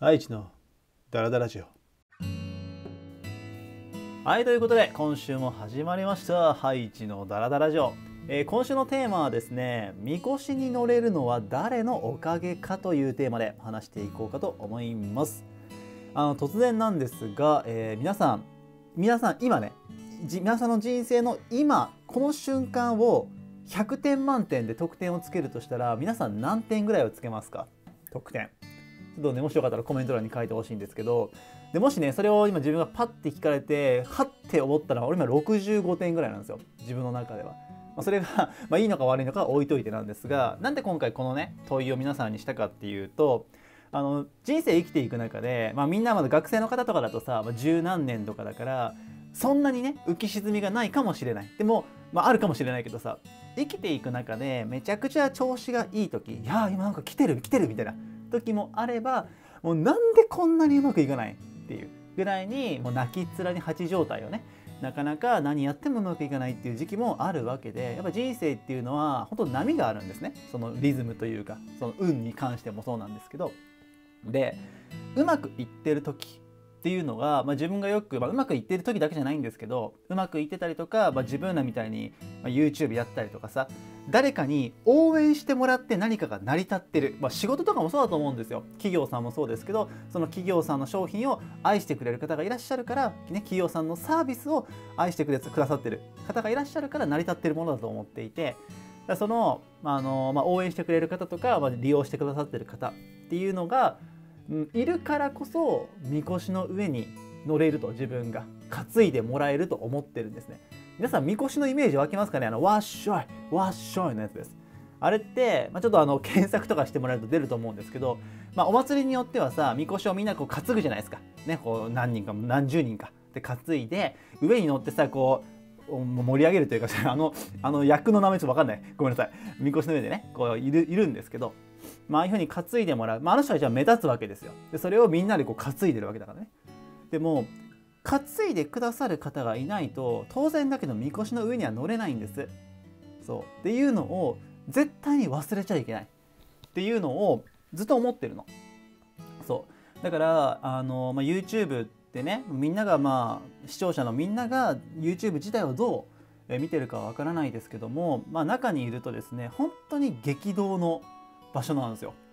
愛知のダラダラジオ。はい、ということで今週も始まりましたハイチのダラダラジオ。今週のテーマはですね、みこしに乗れるのは誰のおかげかというテーマで話していこうかと思います。突然なんですが、皆さん今ね、皆さんの人生の今この瞬間を100点満点で得点をつけるとしたら、皆さん何点ぐらいをつけますか？得点。ちょっとね、もしよかったらコメント欄に書いてほしいんですけど、でもしね、それを今自分がパッて聞かれてはって思ったら、俺今65点ぐらいなんですよ、自分の中では。それがいいのか悪いのかは置いといてなんですが、なんで今回このね問いを皆さんにしたかっていうと、人生生きていく中で、みんなまだ学生の方とかだとさ、十何年とかだからそんなにね浮き沈みがないかもしれない。でも、あるかもしれないけどさ、生きていく中でめちゃくちゃ調子がいい時、いや今なんか来てるみたいな時もあれば、もうなんでこんなにうまくいかないっていうぐらいに、もう泣きっ面に蜂状態をね、なかなか何やってもうまくいかないっていう時期もあるわけで、やっぱ人生っていうのは本当波があるんですね。そのリズムというか、その運に関してもそうなんですけど、でうまくいってる時っていうのが、自分がよく、うまくいってる時だけじゃないんですけど、うまくいってたりとか、自分らみたいに、YouTube やったりとかさ、誰かに応援してもらって何かが成り立ってる、仕事とかもそうだと思うんですよ。企業さんもそうですけど、その企業さんの商品を愛してくれる方がいらっしゃるから、企業さんのサービスを愛してくださってる方がいらっしゃるから成り立ってるものだと思っていて、その、応援してくれる方とか、利用してくださってる方っていうのがいるからこそ、みこしの上に乗れると、自分が担いでもらえると思ってるんですね。皆さんみこしのイメージ湧きますかね？わっしょいわっしょいのやつです。あれって、ちょっと検索とかしてもらえると出ると思うんですけど、お祭りによってはさ、みこしをみんなこう担ぐじゃないですかね。こう何人か何十人かで担いで上に乗ってさ、こう盛り上げるというか、役の名前ちょっと分かんない、ごめんなさい。みこしの上でねこういるんですけど、ああいうふうに担いでもらう、あの人はじゃあ目立つわけですよ。でそれをみんなでこう担いでるわけだからね。でも担いでくださる方がいないと、当然だけどみこしの上には乗れないんです。そうっていうのを絶対に忘れちゃいけないっていうのをずっと思ってるの。そうだから、YouTube ってね、みんなが視聴者のみんなが YouTube 自体をどう見てるかはわからないですけども、中にいるとですね、本当に激動の場所なんですよ。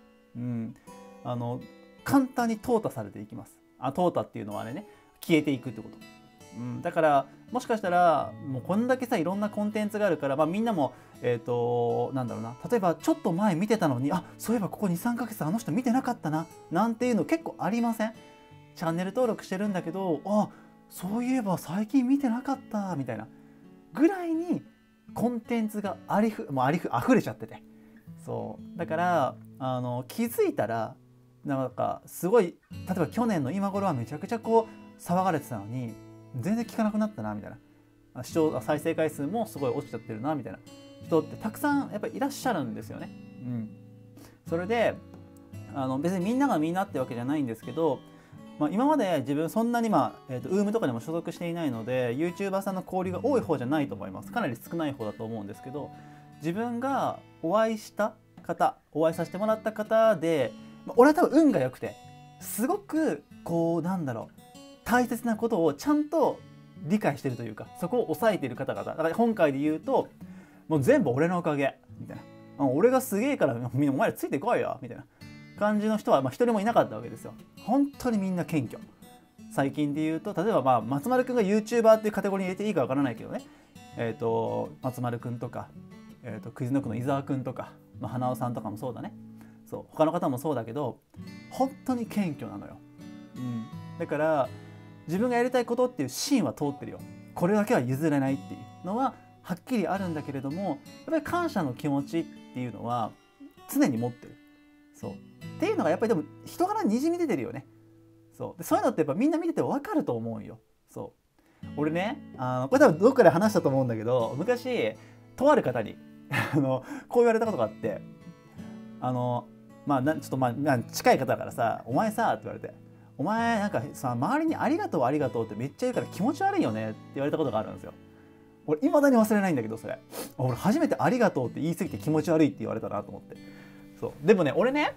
簡単に淘汰されていきます。淘汰っていうのはあれね、消えていくってこと。だからもしかしたら、もうこんだけさいろんなコンテンツがあるから、みんなもなんだろうな、例えばちょっと前見てたのに、そういえばここ 2,3 ヶ月あの人見てなかったななんていうの結構ありません？チャンネル登録してるんだけど、そういえば最近見てなかったみたいなぐらいにコンテンツが溢れちゃってて、そうだから気づいたら、なんかすごい、例えば去年の今頃はめちゃくちゃこう騒がれてたのに全然聞かなくなったなみたいな、再生回数もすごい落ちちゃってるなみたいな人ってたくさんやっぱりいらっしゃるんですよね。それで別にみんながみんなってわけじゃないんですけど、今まで自分そんなにUM とかにも所属していないので YouTuber さんの交流が多い方じゃないと思います。かなり少ない方だと思うんですけど、自分がお会いさせてもらった方で、俺は多分運が良くて、すごくこうなんだろう、大切なことをちゃんと理解してるというか、そこを抑えている方々だから、今回で言うともう全部俺のおかげみたいな、俺がすげえからみんなお前らついてこいよみたいな感じの人は一人もいなかったわけですよ。本当にみんな謙虚。最近で言うと、例えば松丸くんが YouTuber っていうカテゴリーに入れていいかわからないけどね、松丸くんとか、クイズノックの伊沢くんとか、花尾さんとかもそうだね。そう他の方もそうだけど、本当に謙虚なのよ。だから自分がやりたいことっていう芯は通ってるよ。これだけは譲れないっていうのははっきりあるんだけれども、やっぱり感謝の気持ちっていうのは常に持ってる。そうっていうのがやっぱりでも人柄ににじみ出てるよね。そういうのってやっぱみんな見てて分かると思うよ。俺ね、これ多分どっかで話したと思うんだけど、昔とある方にこう言われたことがあって、ちょっと近い方だからさ、お前さって言われて、お前なんかさ、周りにありがとうありがとうってめっちゃ言うから気持ち悪いよねって言われたことがあるんですよ。俺未だに忘れないんだけど、それ俺初めてありがとうって言い過ぎて気持ち悪いって言われたなと思って。 そうでもね俺ね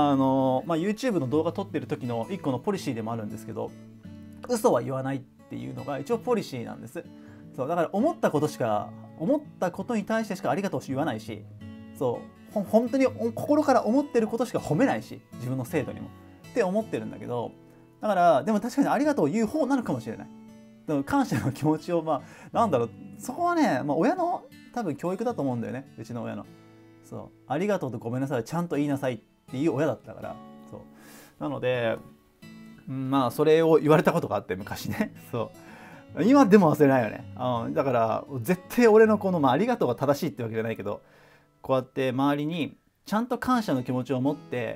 YouTube の動画撮ってる時の一個のポリシーでもあるんですけど、嘘は言わないっていうのが一応ポリシーなんです。そうだから思ったことに対してしかありがとうし言わないし、そう本当に心から思ってることしか褒めないし、自分の生徒にもって思ってるんだけど、だからでも確かにありがとうを言う方なのかもしれない。でも感謝の気持ちをそこはね、親の多分教育だと思うんだよね、うちの親の。そうありがとうとごめんなさいちゃんと言いなさいっていう親だったから。そうなのでそれを言われたことがあって昔ね。そう今でも忘れないよね。だから絶対俺のこの、ありがとうが正しいってわけじゃないけど、こうやって周りにちゃんと感謝の気持ちを持って、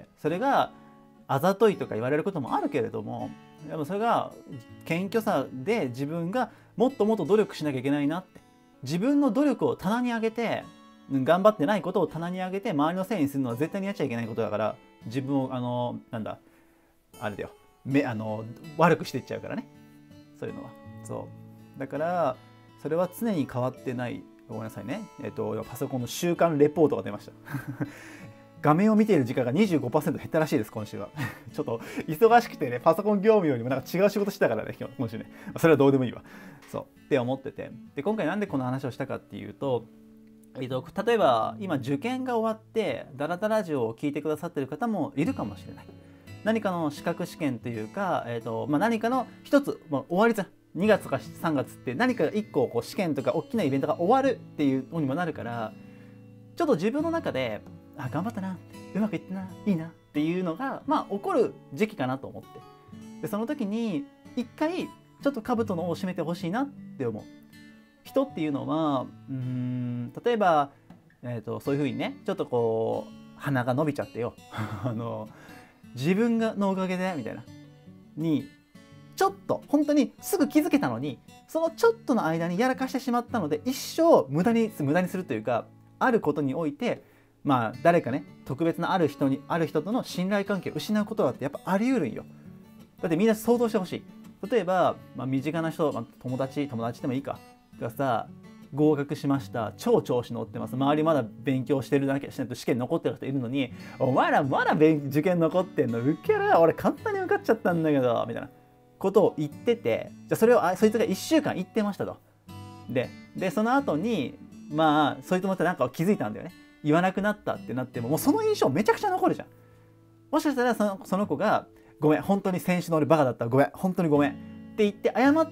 それがあざといとか言われることもあるけれども、でもそれが謙虚さで自分がもっともっと努力しなきゃいけないなって、自分の努力を棚に上げて、頑張ってないことを棚に上げて周りのせいにするのは絶対にやっちゃいけないことだから、自分をあれだよ悪くしていっちゃうからね、そういうのは。そうだからそれは常に変わってない。ごめんなさいね。パソコンの週間レポートが出ました。画面を見ている時間が 25% 減ったらしいです、今週は。ちょっと忙しくてね、パソコン業務よりもなんか違う仕事してたからね、今週ね。それはどうでもいいわ。そうって思ってて。で、今回なんでこの話をしたかっていうと、例えば今受験が終わってダラダラジオを聞いてくださってる方もいるかもしれない。何かの資格試験というか、何かの一つ、終わり2月か3月って何か1個試験とか大きなイベントが終わるっていうのにもなるから、ちょっと自分の中で頑張ったな、うまくいったな、いいなっていうのが起こる時期かなと思って、でその時に一回ちょっと兜の緒を締めてほしいなって思う。人っていうのは例えば、そういうふうにね、ちょっと鼻が伸びちゃってよ自分のおかげでみたいなにちょっと本当にすぐ気づけたのに、そのちょっとの間にやらかしてしまったので一生無駄にするというか、あることにおいて誰かね、特別なある人との信頼関係を失うことだってやっぱあり得るんよ。だってみんな想像してほしい。例えば、身近な人、友達でもいいかがさ、合格しました、超調子乗ってます、周りまだ勉強してるだけしないと試験残ってる人いるのに、お前らまだ受験残ってんのウケる、俺簡単に受かっちゃったんだけどみたいなことを言ってて、じゃあそれをそいつが1週間言ってましたと。でその後にそいつもなんか気づいたんだよね。言わなくなったってなっても、もうその印象めちゃくちゃ残るじゃん。もしかしたらその子がごめん本当に先週の俺バカだった、ごめん本当にごめんって言って謝って、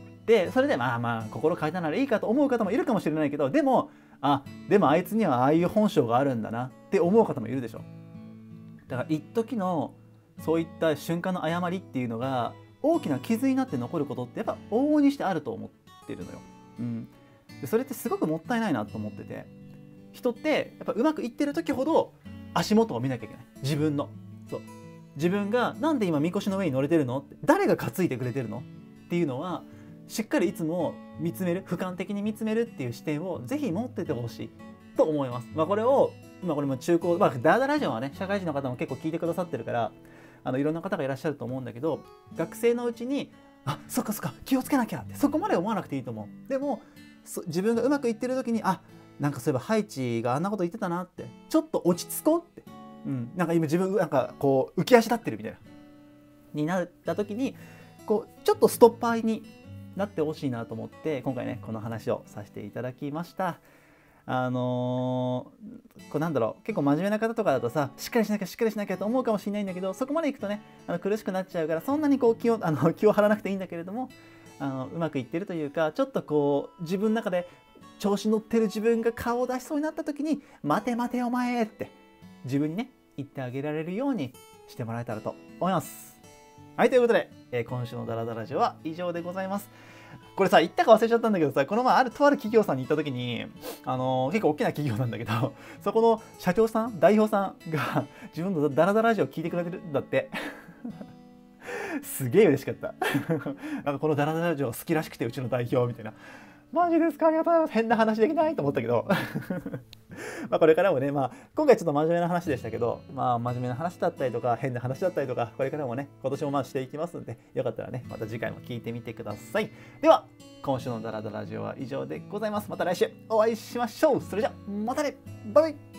それで心変えたならいいかと思う方もいるかもしれないけど、でもあいつにはああいう本性があるんだなって思う方もいるでしょ。だから一時のそういった瞬間の誤りっていうのが大きな傷になって残ることってやっぱ往々にしてあると思ってるのよ。でそれってすごくもったいないなと思ってて、人ってやっぱうまくいってる時ほど足元を見なきゃいけない。自分がなんで今みこしの上に乗れてるのって、誰が担いでくれてるのっていうのはしっかりいつも見つめる、俯瞰的に見つめるっていう視点をぜひ持っててほしいと思います。これをこれも中高、ダーダラジオはね、社会人の方も結構聞いてくださってるからいろんな方がいらっしゃると思うんだけど、学生のうちにそっか気をつけなきゃってそこまで思わなくていいと思う。でも自分がうまくいってる時になんかそういえばハイチがあんなこと言ってたなって、ちょっと落ち着こうって、なんか今自分なんか浮き足立ってるみたいなになった時にちょっとストッパーになってほしいなと思って今回ねこの話をさせていただきました。なんだろう、結構真面目な方とかだとさ、しっかりしなきゃと思うかもしれないんだけど、そこまでいくとね苦しくなっちゃうから、そんなに気を張らなくていいんだけれども、うまくいってるというか、ちょっと自分の中で調子乗ってる自分が顔を出しそうになった時に待てお前って自分にね言ってあげられるようにしてもらえたらと思います。はい、ということで、今週のダラダラジオは以上でございます。これさ、言ったか忘れちゃったんだけどさ、この前とある企業さんに行った時に結構大きな企業なんだけど、そこの社長さん、代表さんが自分のダラダラジオを聞いてくれてるんだってすげえ嬉しかったなんかこのダラダラジオ好きらしくて、うちの代表みたいな。マジですか、ありがとうございます。変な話できないと思ったけどこれからもね、今回ちょっと真面目な話でしたけど、真面目な話だったりとか変な話だったりとか、これからもね今年もしていきますんで、よかったらねまた次回も聞いてみてください。では今週のダラダラジオは以上でございます。また来週お会いしましょう。それじゃまたね、バイバイ。